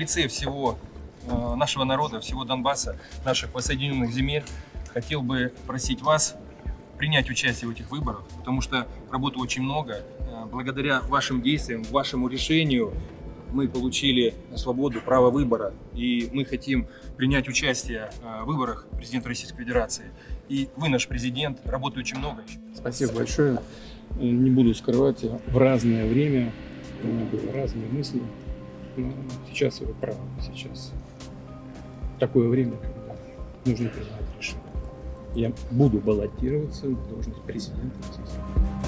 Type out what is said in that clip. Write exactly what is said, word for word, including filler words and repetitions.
лице всего нашего народа, всего Донбасса, наших воссоединенных земель, хотел бы просить вас принять участие в этих выборах, потому что работы очень много. Благодаря вашим действиям, вашему решению мы получили свободу, право выбора, и мы хотим принять участие в выборах президента Российской Федерации. И вы, наш президент, работы очень много. Спасибо большое. Не буду скрывать, в разное время у меня были разные мысли, но сейчас вы правы, сейчас такое время, когда нужно принимать решение. Я буду баллотироваться в должность президента Российской Федерации.